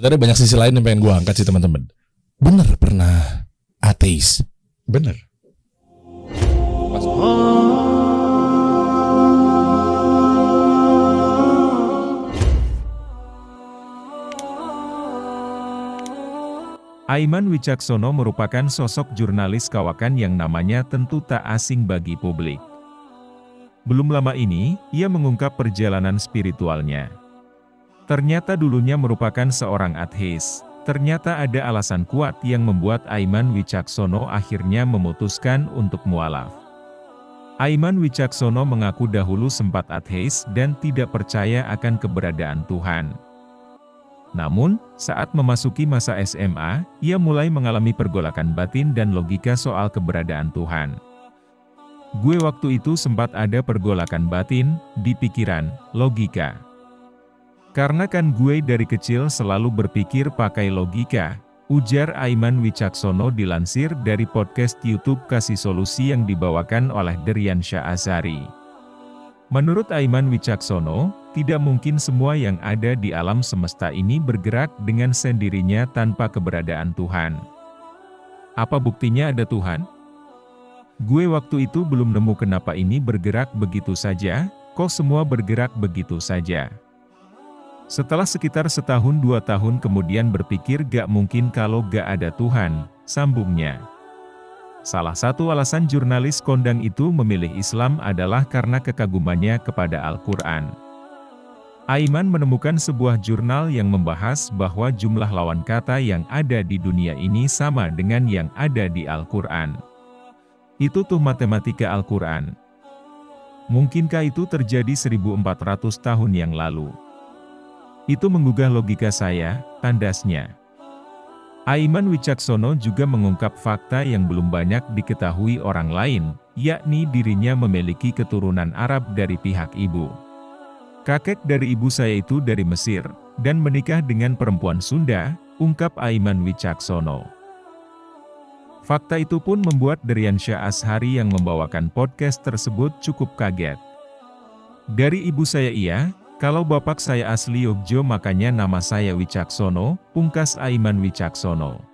Sebenarnya banyak sisi lain yang pengen gue angkat sih teman-teman. Bener pernah ateis. Bener. Aiman Wicaksono merupakan sosok jurnalis kawakan yang namanya tentu tak asing bagi publik. Belum lama ini, ia mengungkap perjalanan spiritualnya. Ternyata dulunya merupakan seorang ateis. Ternyata ada alasan kuat yang membuat Aiman Wicaksono akhirnya memutuskan untuk mualaf. Aiman Wicaksono mengaku dahulu sempat ateis dan tidak percaya akan keberadaan Tuhan. Namun, saat memasuki masa SMA, ia mulai mengalami pergolakan batin dan logika soal keberadaan Tuhan. Gue waktu itu sempat ada pergolakan batin, di pikiran, logika. Karena kan gue dari kecil selalu berpikir pakai logika, ujar Aiman Wicaksono dilansir dari podcast YouTube Kasih Solusi yang dibawakan oleh Deryansyah Azhari. Menurut Aiman Wicaksono, tidak mungkin semua yang ada di alam semesta ini bergerak dengan sendirinya tanpa keberadaan Tuhan. Apa buktinya ada Tuhan? Gue waktu itu belum nemu kenapa ini bergerak begitu saja, kok semua bergerak begitu saja. Setelah sekitar 1-2 tahun kemudian berpikir gak mungkin kalau gak ada Tuhan, sambungnya. Salah satu alasan jurnalis kondang itu memilih Islam adalah karena kekagumannya kepada Al-Quran. Aiman menemukan sebuah jurnal yang membahas bahwa jumlah lawan kata yang ada di dunia ini sama dengan yang ada di Al-Quran. Itu tuh matematika Al-Quran. Mungkinkah itu terjadi 1400 tahun yang lalu? Itu menggugah logika saya, tandasnya. Aiman Wicaksono juga mengungkap fakta yang belum banyak diketahui orang lain, yakni dirinya memiliki keturunan Arab dari pihak ibu. Kakek dari ibu saya itu dari Mesir, dan menikah dengan perempuan Sunda, ungkap Aiman Wicaksono. Fakta itu pun membuat Deryansyah Azhari yang membawakan podcast tersebut cukup kaget. Dari ibu saya iya, kalau bapak saya asli Yogyo makanya nama saya Wicaksono, pungkas Aiman Wicaksono.